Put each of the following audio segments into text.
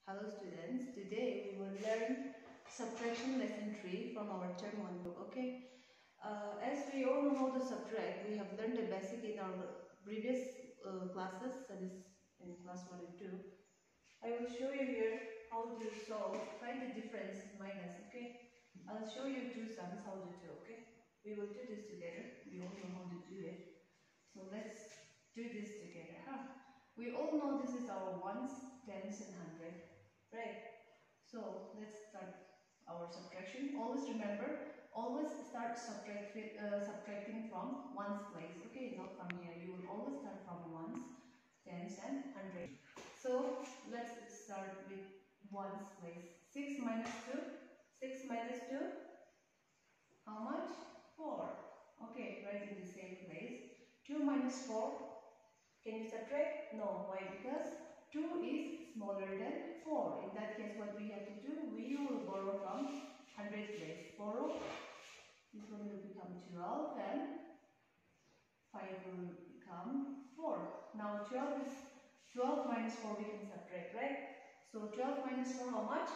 Hello students, today we will learn subtraction lesson 3 from our term 1 book, okay? As we all know how to subtract, we have learned the basic in our previous classes, that is in class 1 and 2. I will show you here how to solve, find the difference minus, okay? I'll show you two sums how to do, okay? We will do this together, we all know how to do it. So let's do this together, huh? We all know this is our ones, tens and hundred. Right, so let's start our subtraction. Always remember, always start subtracting from ones place. Okay, not from here. You will always start from ones, tens and hundred. So let's start with ones place. 6 minus 2. 6 minus 2. How much? 4. Okay, right in the same place. 2 minus 4. Can you subtract? No. Why? Because 2 is smaller than 4. In that case, what we have to do? We will borrow from 100 place. Borrow. This one will become 12 and 5 will become 4. Now 12 minus 4 we can subtract, right? So 12 minus 4 how much?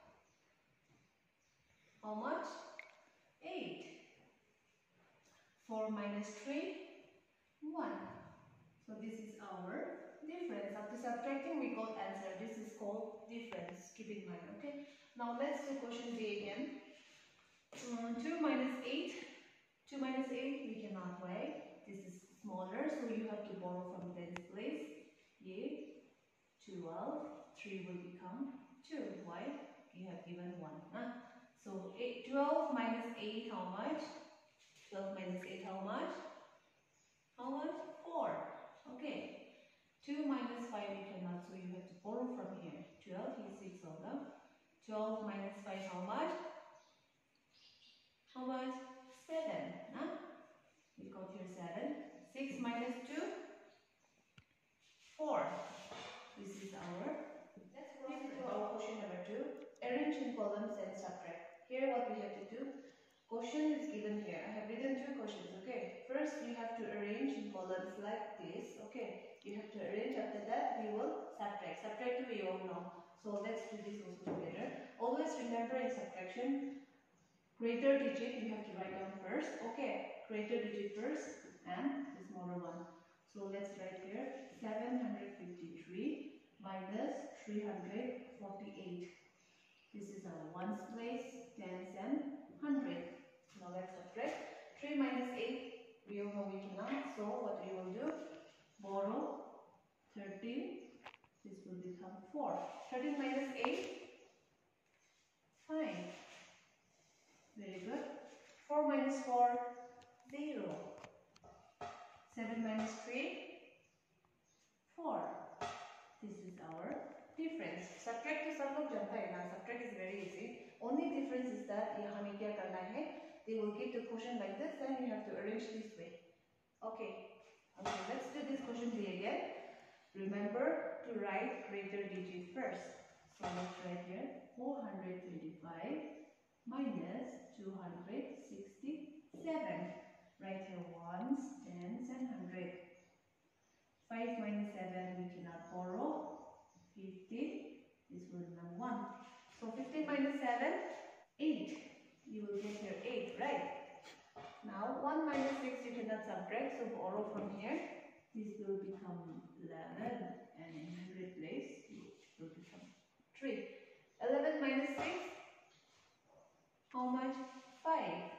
How much? 8. 4 minus 3? 1. So this is our difference. After subtracting, we got answer. This is called difference. Keep in mind, okay? Now let's do question B again. 2 minus 8. 2 minus 8, we cannot write. This is smaller, so you have to borrow from tens place. 8, 12, 3 will become 2. Why? You have given 1. Huh? So 12 minus 8, how much? 12 minus 8, how much? How much? 4. Okay. 2 minus 5 we cannot, so you have to borrow from here. 12 is 6 of them. 12 minus 5 how much? How much? 7. Huh? We got here 7. 6 minus 2? 4. This is our, let's proceed to our question number 2. Arrange in columns and subtract. Here what we have to do, question is given here. I have written two questions, okay? First you have to arrange in columns like this, okay? You have to arrange, after that we will subtract. Subtract we all know. So let's do this also together. Always remember in subtraction, greater digit you have to write down first, okay? Greater digit first and the smaller one. So let's write here 753 minus 348. This is our ones place, tens and 100. Now let's subtract. 3 minus 8, we all know we cannot. So what we will do? Borrow 13. This will become 4. 13 minus 8? 5. Very good. 4 minus 4? 0. 7 minus 3? 4. This is our difference. Subtract to सब लोग जानता है ना. Subtract is very easy. Only difference is that यहाँ हमें क्या करना है? They will give the question like this, and you have to arrange this way. Okay. Okay. Let's do this question B again. Remember to write greater digit first. So let's write here 425 minus 267. Write here ones, tens, and 100. 5 minus 7 we cannot borrow. 50. This will become 1. So 15 minus 7, 8. You will get here 8, right? Now 1 minus 6 you cannot subtract, so borrow from here. This will become 11, and in 100 place it will become 3. 11 minus 6, how much? 5.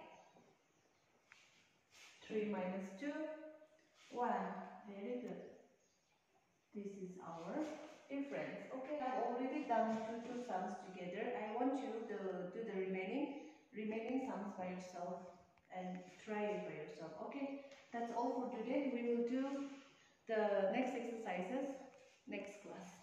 3 minus 2, 1. Very good. This is our difference. Okay, I've already done two sums together. I want you to do the remaining sums by yourself and try it by yourself. Okay, that's all for today. We will do the next exercises next class.